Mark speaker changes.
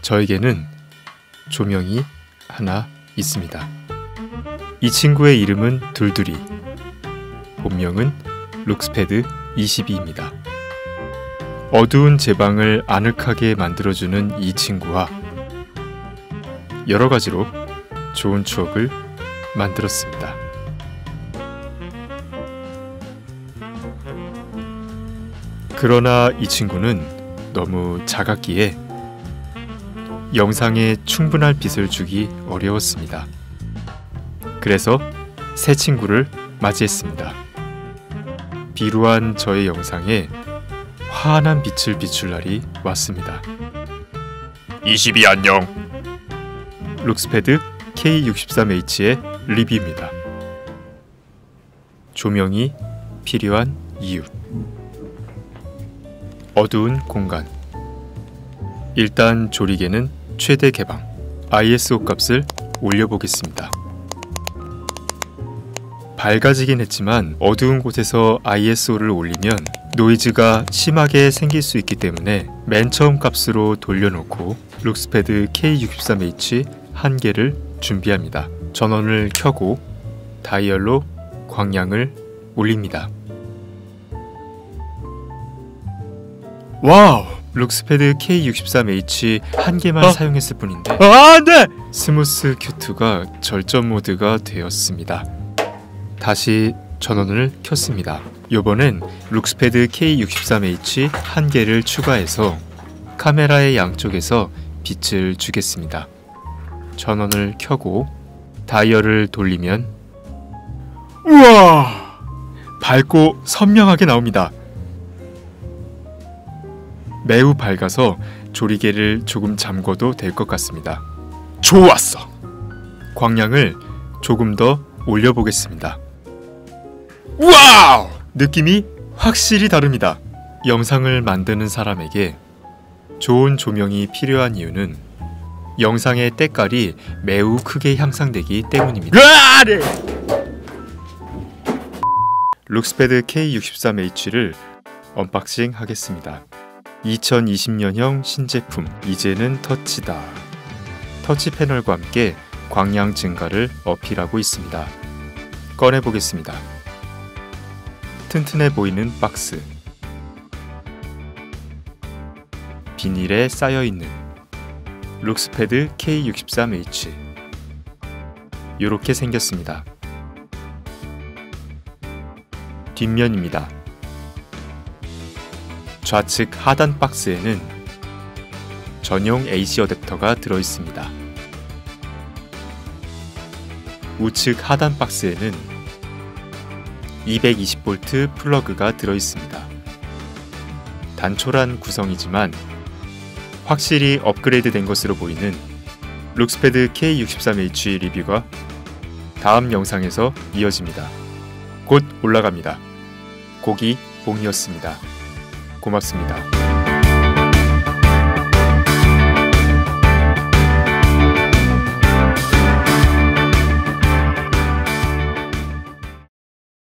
Speaker 1: 저에게는 조명이 하나 있습니다. 이 친구의 이름은 둘둘이, 본명은 룩스패드 22입니다. 어두운 제 방을 아늑하게 만들어주는 이 친구와 여러 가지로 좋은 추억을 만들었습니다. 그러나 이 친구는 너무 작았기에 영상에 충분할 빛을 주기 어려웠습니다. 그래서 새 친구를 맞이했습니다. 비루한 저의 영상에 환한 빛을 비출 날이 왔습니다. 22 안녕! 룩스패드 K63H의 리뷰입니다. 조명이 필요한 이유. 어두운 공간. 일단 조리개는 최대 개방. ISO 값을 올려보겠습니다. 밝아지긴 했지만 어두운 곳에서 ISO를 올리면 노이즈가 심하게 생길 수 있기 때문에 맨 처음 값으로 돌려놓고 룩스패드 K63H 한 개를 준비합니다. 전원을 켜고 다이얼로 광량을 올립니다. 와우! 룩스패드 K63H 한 개만 사용했을 뿐인데 안돼! 스무스 Q2가 절전 모드가 되었습니다. 다시 전원을 켰습니다. 요번엔 룩스패드 K63H 한 개를 추가해서 카메라의 양쪽에서 빛을 주겠습니다. 전원을 켜고 다이얼을 돌리면 우와! 밝고 선명하게 나옵니다. 매우 밝아서 조리개를 조금 잠궈도 될 것 같습니다. 좋았어! 광량을 조금 더 올려보겠습니다. 와우! 느낌이 확실히 다릅니다. 영상을 만드는 사람에게 좋은 조명이 필요한 이유는 영상의 때깔이 매우 크게 향상되기 때문입니다. 룩스패드 K63H를 언박싱 하겠습니다. 2020년형 신제품, 이제는 터치다. 터치 패널과 함께 광량 증가를 어필하고 있습니다. 꺼내보겠습니다. 튼튼해 보이는 박스, 비닐에 쌓여있는 룩스패드 K63H. 이렇게 생겼습니다. 뒷면입니다. 좌측 하단 박스에는 전용 AC 어댑터가 들어있습니다. 우측 하단 박스에는 220V 플러그가 들어있습니다. 단촐한 구성이지만 확실히 업그레이드 된 것으로 보이는 룩스패드 K63H 리뷰가 다음 영상에서 이어집니다. 곧 올라갑니다. 고기 봉이었습니다. 고맙습니다.